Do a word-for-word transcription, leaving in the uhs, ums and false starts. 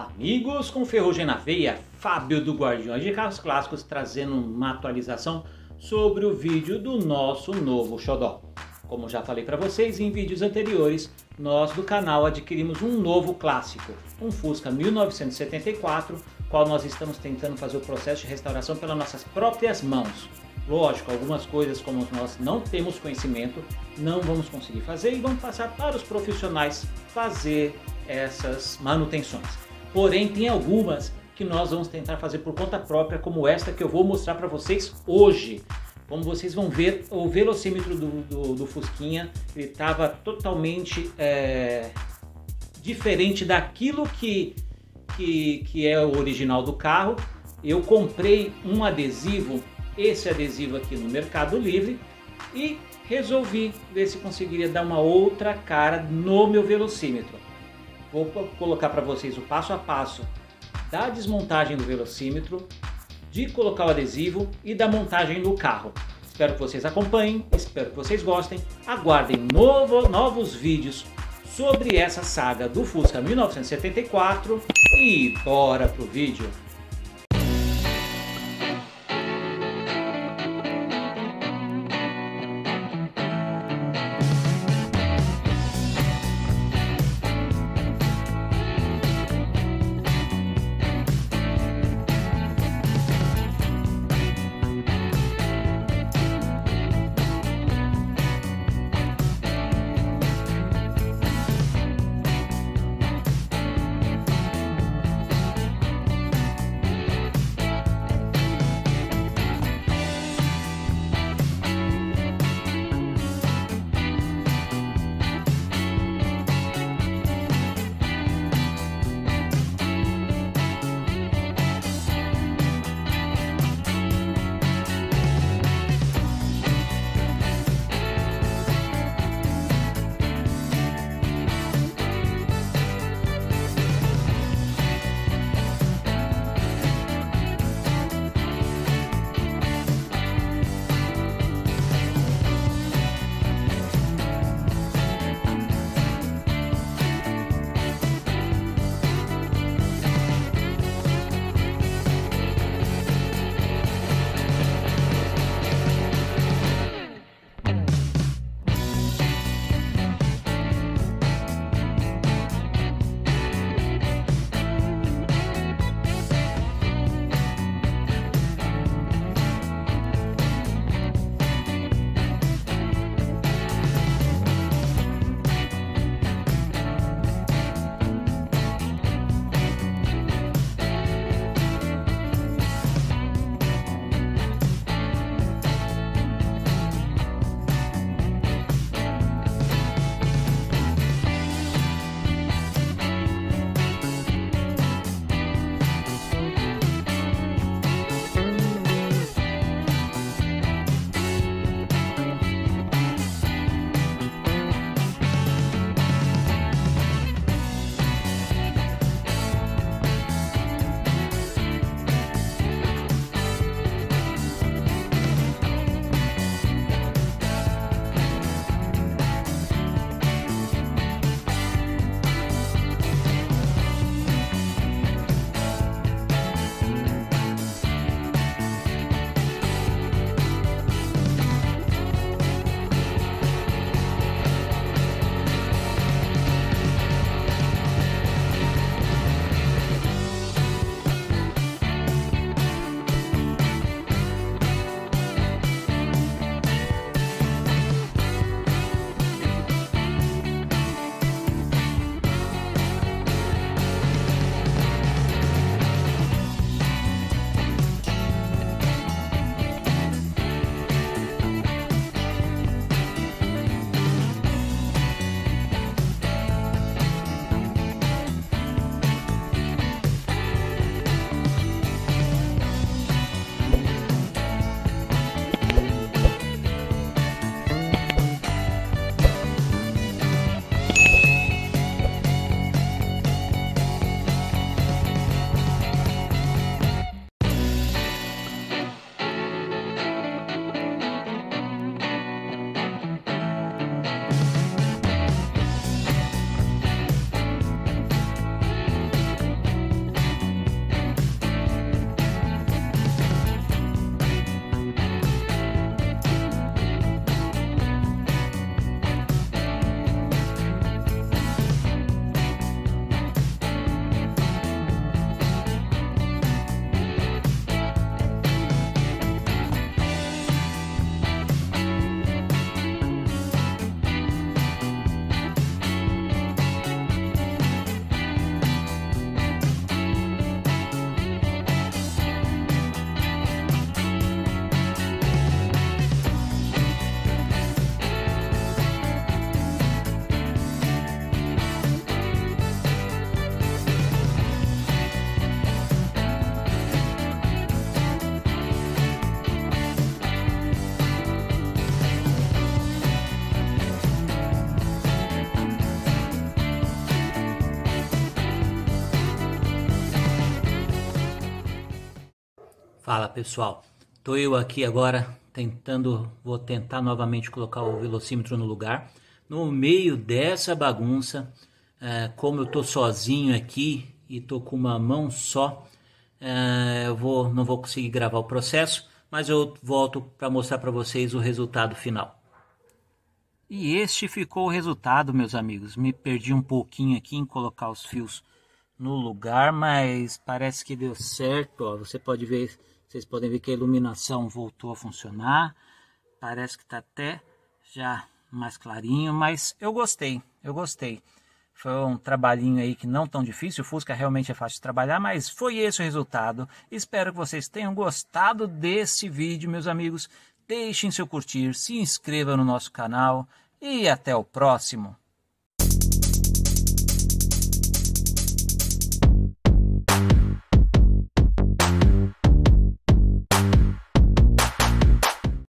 Amigos com Ferrugem na Veia, Fábio do Guardiões de Carros Clássicos trazendo uma atualização sobre o vídeo do nosso novo xodó. Como já falei para vocês em vídeos anteriores, nós do canal adquirimos um novo clássico, um Fusca mil novecentos e setenta e quatro, qual nós estamos tentando fazer o processo de restauração pelas nossas próprias mãos. Lógico, algumas coisas como nós não temos conhecimento, não vamos conseguir fazer e vamos passar para os profissionais fazer essas manutenções. Porém, tem algumas que nós vamos tentar fazer por conta própria, como esta que eu vou mostrar para vocês hoje. Como vocês vão ver, o velocímetro do, do, do Fusquinha estava totalmente é, diferente daquilo que, que, que é o original do carro. Eu comprei um adesivo, esse adesivo aqui no Mercado Livre, e resolvi ver se conseguiria dar uma outra cara no meu velocímetro. Vou colocar para vocês o passo a passo da desmontagem do velocímetro, de colocar o adesivo e da montagem no carro. Espero que vocês acompanhem, espero que vocês gostem. Aguardem novo, novos vídeos sobre essa saga do Fusca mil novecentos e setenta e quatro e bora pro vídeo! Fala pessoal, tô eu aqui agora tentando, vou tentar novamente colocar o velocímetro no lugar. No meio dessa bagunça, é, como eu tô sozinho aqui e tô com uma mão só, é, eu vou, não vou conseguir gravar o processo, mas eu volto para mostrar para vocês o resultado final. E este ficou o resultado, meus amigos. Me perdi um pouquinho aqui em colocar os fios no lugar, mas parece que deu certo. Ó. Você pode ver, vocês podem ver que a iluminação voltou a funcionar. Parece que está até já mais clarinho, mas eu gostei, eu gostei. Foi um trabalhinho aí que não tão difícil, o Fusca realmente é fácil de trabalhar, mas foi esse o resultado. Espero que vocês tenham gostado desse vídeo, meus amigos. Deixem seu curtir, se inscreva no nosso canal e até o próximo.